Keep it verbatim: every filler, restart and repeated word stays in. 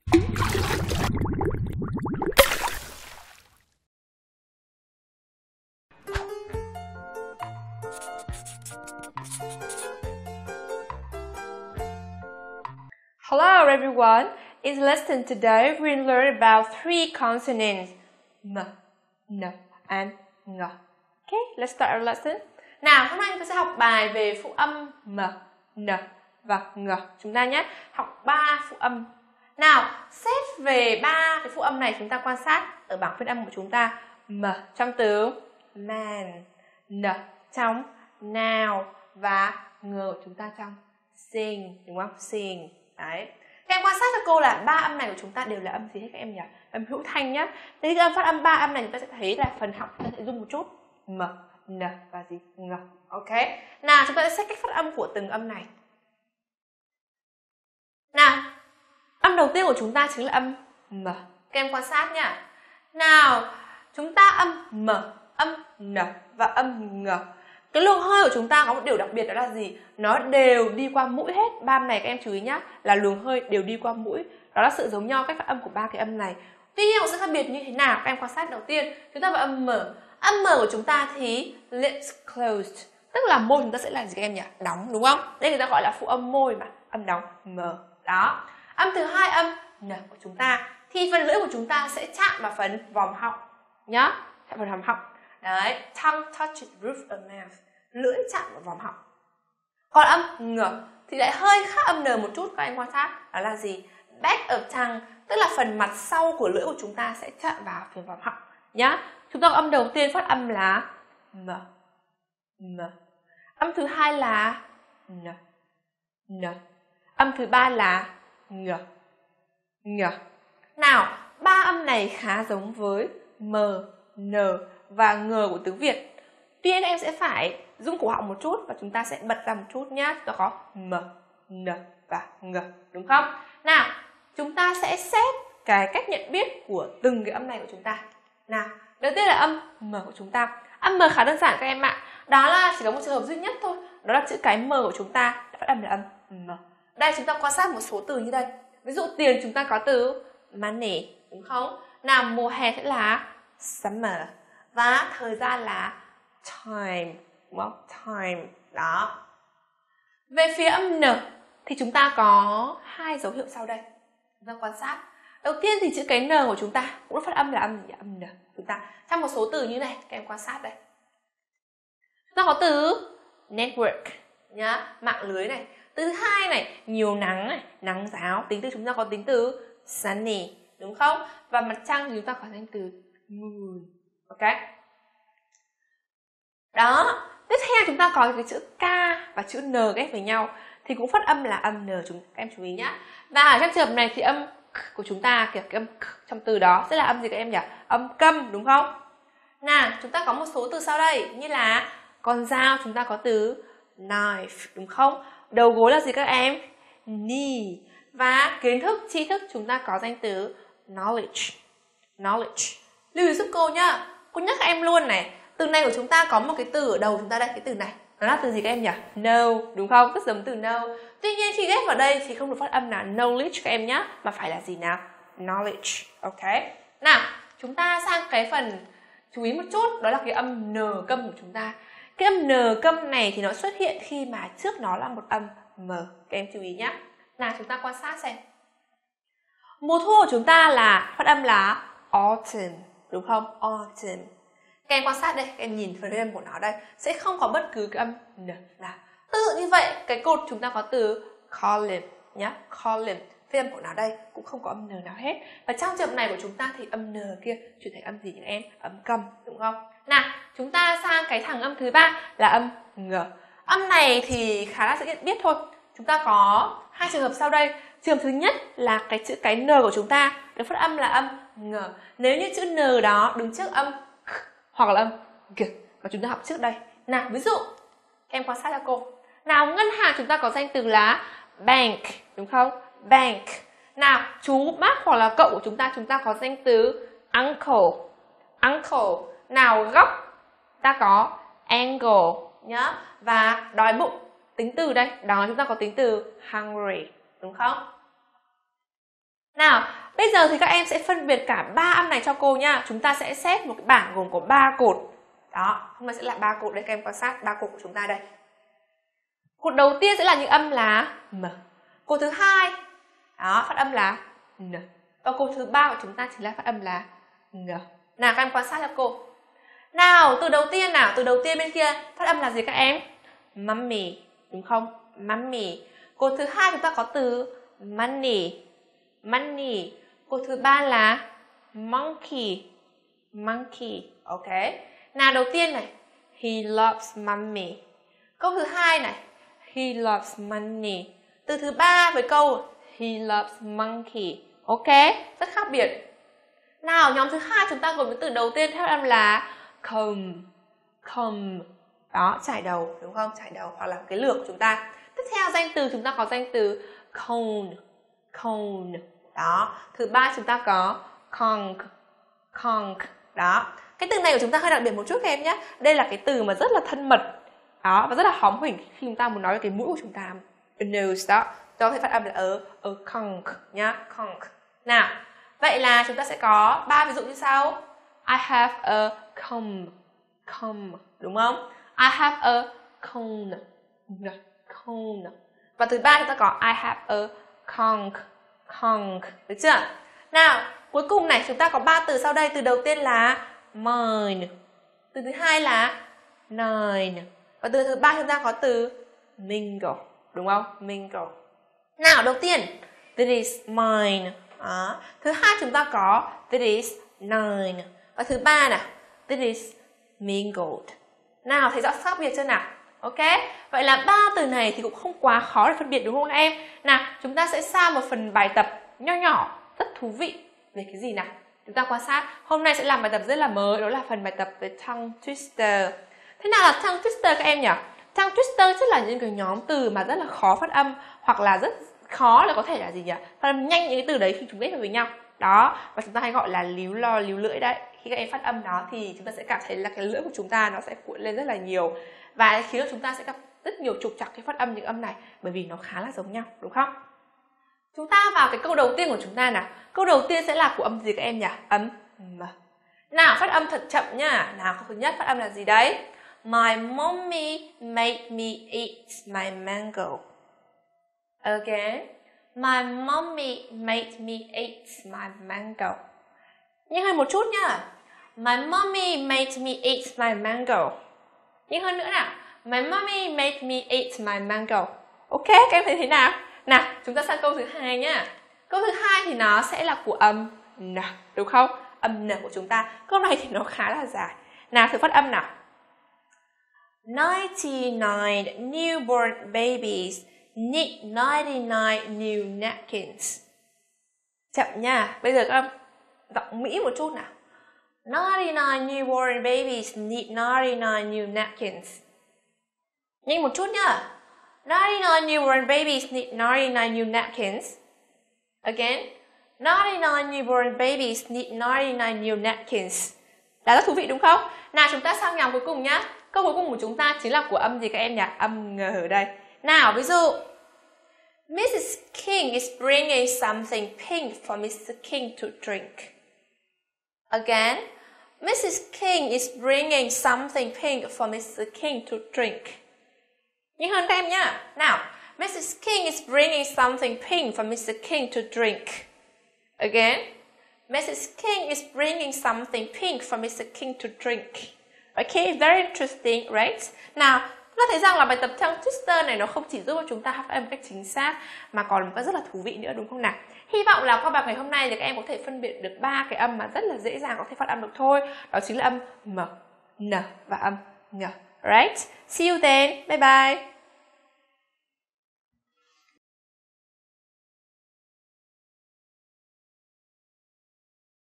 Hello everyone. In the lesson today, we will learn about three consonants: m, n, and ng. Okay, let's start our lesson. Nào, hôm nay chúng ta sẽ học bài về phụ âm m, n và ng chúng ta nhé. Học ba phụ âm. Nào, xét về ba cái phụ âm này, chúng ta quan sát ở bảng phiên âm của chúng ta. M trong từ man, n trong now và ng của chúng ta trong sing, đúng không? Sing. Đấy. Các em quan sát cho cô là ba âm này của chúng ta đều là âm gì hết các em nhỉ? Âm hữu thanh nhá. Thế cái âm phát âm ba âm này chúng ta sẽ thấy là phần họng chúng ta sẽ rung một chút. M, n và gì? Ng. Ok. Nào, chúng ta sẽ xét cách phát âm của từng âm này. Nào, âm đầu tiên của chúng ta chính là âm m. Các em quan sát nhá. Nào, chúng ta âm m, âm n và âm ng. Cái luồng hơi của chúng ta có một điều đặc biệt, đó là gì? Nó đều đi qua mũi hết. Ba âm này các em chú ý nhá, là luồng hơi đều đi qua mũi. Đó là sự giống nhau cách phát âm của ba cái âm này. Tuy nhiên, sự khác biệt như thế nào? Các em quan sát đầu tiên, chúng ta vào âm m. Âm m của chúng ta thì lips closed, tức là môi chúng ta sẽ là gì các em nhỉ? Đóng, đúng không? Đây người ta gọi là phụ âm môi mà, âm đóng m. Đó. Âm thứ hai, âm n của chúng ta thì phần lưỡi của chúng ta sẽ chạm vào phần vòm họng nhá, chạm vào vòm họng. Đấy, tongue touches the roof of mouth. Lưỡi chạm vào vòm họng. Còn âm ng thì lại hơi khác âm n một chút, các em quan sát. Đó là gì? Back of tongue, tức là phần mặt sau của lưỡi của chúng ta sẽ chạm vào phần vòm họng nhá. Chúng ta có âm đầu tiên phát âm là m, m. Âm thứ hai là n, n. Âm thứ ba là ng, ng. Nào, ba âm này khá giống với m, n và ng của tiếng Việt. Tuy nhiên em sẽ phải rung cổ họng một chút và chúng ta sẽ bật ra một chút nhé. Chúng ta có m, n và ng, đúng không? Nào, chúng ta sẽ xét cái cách nhận biết của từng cái âm này của chúng ta. Nào, đầu tiên là âm m của chúng ta. Âm m khá đơn giản các em ạ. Đó là chỉ có một trường hợp duy nhất thôi. Đó là chữ cái m của chúng ta đã phát âm là âm m. Đây chúng ta quan sát một số từ như đây. Ví dụ tiền chúng ta có từ money, đúng không? Nào, mùa hè sẽ là summer. Và thời gian là time, đúng không? Time, đó. Về phía âm n thì chúng ta có hai dấu hiệu sau đây. Chúng ta quan sát. Đầu tiên thì chữ cái n của chúng ta cũng phát âm là âm gì? Âm n. Chúng ta trong một số từ như này, các em quan sát đây. Chúng ta có từ network nhá, mạng lưới này. Từ thứ hai này, nhiều nắng này, nắng giáo. Tính từ chúng ta có tính từ sunny, đúng không? Và mặt trăng thì chúng ta có danh từ moon. Ok. Đó. Tiếp theo chúng ta có cái chữ K và chữ N ghép với nhau thì cũng phát âm là âm N, chúng các em chú ý nhá. Và ở trong trường hợp này thì âm của chúng ta, kiểu cái âm trong từ đó sẽ là âm gì các em nhỉ? Âm câm, đúng không? Nào, chúng ta có một số từ sau đây như là con dao chúng ta có từ knife, đúng không? Đầu gối là gì các em? Knee. Và kiến thức, tri thức chúng ta có danh từ knowledge. Knowledge. Lưu ý giúp cô nhá. Cô nhắc các em luôn này. Từ này của chúng ta có một cái từ ở đầu chúng ta đây, cái từ này. Nó là từ gì các em nhỉ? Know, đúng không? Rất giống từ know. Tuy nhiên khi ghép vào đây thì không được phát âm là knowledge các em nhá, mà phải là gì nào? Knowledge. Ok. Nào, chúng ta sang cái phần chú ý một chút, đó là cái âm n câm của chúng ta. Cái âm n câm này thì nó xuất hiện khi mà trước nó là một âm m. Các em chú ý nhá. Nào, chúng ta quan sát xem. Mùa thu của chúng ta là phát âm là autumn, đúng không? Autumn. Các em quan sát đây, các em nhìn phần âm của nó đây, sẽ không có bất cứ cái âm n nào. Tương tự như vậy, cái cột chúng ta có từ column nhá, column. Phiên âm của nó đây cũng không có âm n nào hết. Và trong trường hợp này của chúng ta thì âm n kia chuyển thành âm gì các em? Âm câm, đúng không? Nào, chúng ta sang cái thằng âm thứ ba là âm ng. Âm này thì khá là dễ biết thôi. Chúng ta có hai trường hợp sau đây. Trường hợp thứ nhất là cái chữ cái n của chúng ta được phát âm là âm ng. Nếu như chữ n đó đứng trước âm k hoặc là âm g mà chúng ta học trước đây. Nào, ví dụ em quan sát cho cô. Nào, ngân hàng chúng ta có danh từ là bank, đúng không? Bank. Nào, chú, bác hoặc là cậu của chúng ta, chúng ta có danh từ uncle. Uncle. Nào, góc ta có angle nhá. Và đói bụng, tính từ đây, đó chúng ta có tính từ hungry, đúng không? Nào, Bây giờ thì các em sẽ phân biệt cả ba âm này cho cô nha. Chúng ta sẽ xét một cái bảng gồm có ba cột. Đó, hôm nay sẽ là ba cột đây, các em quan sát ba cột của chúng ta đây. Cột đầu tiên sẽ là những âm là M. Cột thứ hai, đó, phát âm là N. Và cột thứ ba của chúng ta chính là phát âm là Ng. Nào các em quan sát cho cô. Nào, từ đầu tiên nào, từ đầu tiên bên kia phát âm là gì các em? Mummy, đúng không? Mummy. Cột thứ hai chúng ta có từ money. Money. Cột thứ ba là monkey. Monkey. Ok. Nào đầu tiên này, he loves mommy. Câu thứ hai này, he loves money. Từ thứ ba với câu he loves monkey. Ok, rất khác biệt. Nào, nhóm thứ hai chúng ta gồm với từ đầu tiên theo âm là comb. Comb. Đó, chải đầu, đúng không? Chải đầu hoặc là cái lược của chúng ta. Tiếp theo danh từ chúng ta có danh từ cone. Cone. Đó. Thứ ba chúng ta có conch. Conch. Đó. Cái từ này của chúng ta hơi đặc biệt một chút các em nhé. Đây là cái từ mà rất là thân mật. Đó, và rất là hóm hỉnh khi chúng ta muốn nói về cái mũi của chúng ta. The nose đó. Đó thể phát âm là ở ở conch nhá, conch. Nào, vậy là chúng ta sẽ có ba ví dụ như sau. I have a comb. Comb, đúng không? I have a cone. Cone. Và thứ ba chúng ta có I have a conch. Conch, được chưa? Nào, cuối cùng này chúng ta có ba từ sau đây. Từ đầu tiên là mine. Từ thứ hai là nine. Và từ thứ ba chúng ta có từ mingle, đúng không? Mingle. Nào, đầu tiên, this is mine. Đó. Thứ hai chúng ta có this is nine. Và thứ ba nè, this is mingled. Nào, thấy rõ khác biệt chưa nào? Ok, vậy là ba từ này thì cũng không quá khó để phân biệt, đúng không các em? Nào, chúng ta sẽ sang một phần bài tập nho nhỏ, rất thú vị. Về cái gì nào? Chúng ta quan sát. Hôm nay sẽ làm bài tập rất là mới, đó là phần bài tập về tongue twister. Thế nào là tongue twister các em nhỉ? Tongue twister tức là những cái nhóm từ mà rất là khó phát âm, hoặc là rất khó là có thể là gì nhỉ? Phát âm nhanh những cái từ đấy khi chúng ghép vào với nhau. Đó, và chúng ta hay gọi là líu lo, líu lưỡi đấy. Khi các em phát âm nó thì chúng ta sẽ cảm thấy là cái lưỡi của chúng ta nó sẽ cuộn lên rất là nhiều. Và khiến chúng ta sẽ gặp rất nhiều trục trặc khi phát âm những âm này, bởi vì nó khá là giống nhau, đúng không? Chúng ta vào cái câu đầu tiên của chúng ta nào. Câu đầu tiên sẽ là của âm gì các em nhỉ? Âm M. Nào, phát âm thật chậm nhá. Nào, câu thứ nhất phát âm là gì đấy? My mommy made me eat my mango. Again. My mommy made me eat my mango. Nhanh hơn một chút nhá. My mommy made me eat my mango. Nhanh hơn nữa nào. My mommy made me eat my mango. Ok, các em thấy thế nào? Nào, chúng ta sang câu thứ hai nhá. Câu thứ hai thì nó sẽ là của âm N, đúng không? Âm N của chúng ta. Câu này thì nó khá là dài. Nào, thử phát âm nào. ninety-nine newborn babies need ninety-nine new napkins. Chậm nha. Bây giờ các em giọng Mỹ một chút nào. ninety-nine newborn babies need ninety-nine new napkins. Nhanh một chút nhá. ninety-nine newborn babies need ninety-nine new napkins. Again. ninety-nine newborn babies need ninety-nine new napkins. Là rất thú vị đúng không? Nào, chúng ta sang nhóm cuối cùng nhá. Câu cuối cùng của chúng ta chính là của âm gì các em nhỉ? Âm Ng ở đây. Nào, ví dụ missus King is bringing something pink for mister King to drink. Again, missus King is bringing something pink for mister King to drink. Nhanh hơn các em nhá. Nào, missus King is bringing something pink for mister King to drink. Again, missus King is bringing something pink for mister King to drink. Okay, very interesting, right? Nào, chúng ta thấy rằng là bài tập tongue twister này nó không chỉ giúp cho chúng ta phát âm một cách chính xác mà còn một cách rất là thú vị nữa, đúng không nào? Hy vọng là qua bài ngày hôm nay thì các em có thể phân biệt được ba cái âm mà rất là dễ dàng có thể phát âm được thôi. Đó chính là âm M, N và âm Ng. Right? See you then. Bye bye.